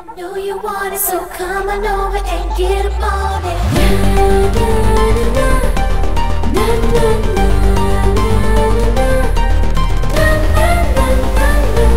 Know you want it, so come on over and get up on it. Na na na na na na na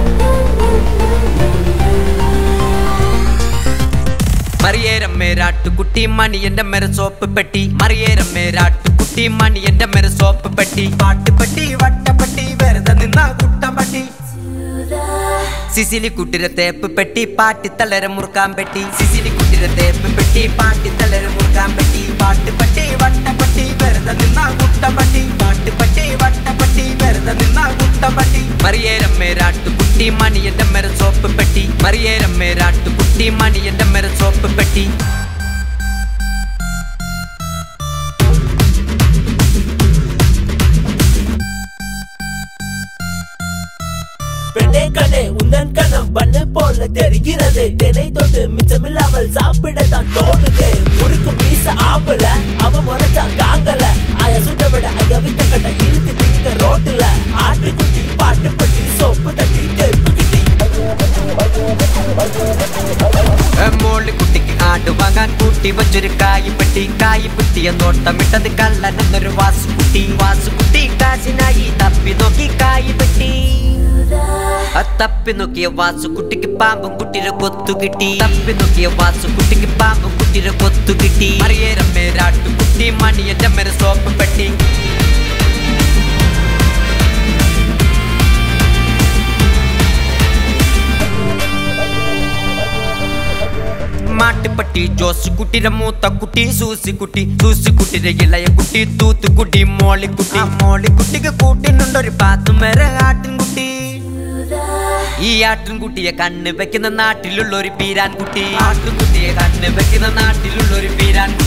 na. Mariyerammede Aattinkutty money and a mere soap petty. Mariyerammede Aattinkutty money and a mere soap petty. Party petty, what a petty, where the Nina Gutta petty. Sicily Kuttira tape petty, party Talera Murkam petty. Sicily Kuttira tape petty, party Talera Murkam petty. Party petty, what a petty, where the Nina Gutta petty. Party petty, what a petty, where the Nina Gutta petty. Mariyerammede Aattinkutty money and a mere soap petty. Mariyerammede Aattinkutty money and a mere soap petty. கண்ணே உந்தன் கணம் பண்ணு போல தெரிகிறது தினை தொட்டு மிச்சமில்லாமல் சாப்பிடத்தான் தோணுது முறுக்கு மீச ஆம்பல அவ முறைச்சா காங்கல அய சுட்ட விட அய விட்ட கட்ட இழுத்து திங்க ரோட்டுல ஆட்டுக்குட்டி பாட்டு பட்டி சோப்பு தட்டி தெருப்பு கிட்டி മോളി കുട്ടിക്ക് ആട് വാങ്ങാൻ കൂട്ടി വച്ചൊരു കായി പെട്ടിയ നോട്ടമിട്ടത് കള്ളനെന്നൊരു വാസുകുട്ടി കാശിനായി തപ്പി നോക്കി കായി പെട്ടി തപ്പി നോക്കിയ വാസുകുട്ടിക്ക് പാമ്പും കുട്ടിയുടെ കൊത്തു കിട്ടി തപ്പി നോക്കിയ വാസുകുട്ടിക്ക് പാമ്പും കുട്ടിയുടെ കൊത്തു കിട്ടി Mariyerammede Aattinkutty മണി എന്റെ മേരെ സോപ്പ് പെട്ടി മാട്ടുപട്ടി ജോസുകുട്ടിയുടെ മൂത്ത കുട്ടി സൂസിക്കുട്ടിയുടെ ഇളയ കുട്ടി തൂത്തുകുട്ടി മോളിക്കുട്ടിക്ക് കൂട്ടിനുണ്ടൊരു പാത്തും വരെ ആട്ടിൻകുട്ടി ഈ ആട്ടിൻകുട്ടിയെ കണ്ണ് വെക്കുന്ന നാട്ടിലുള്ള ഒരു പീരാൻകുട്ടി ആട്ടിൻകുട്ടിയെ കണ്ണ് വെക്കുന്ന നാട്ടിലുള്ള ഒരു പീരാൻകുട്ടി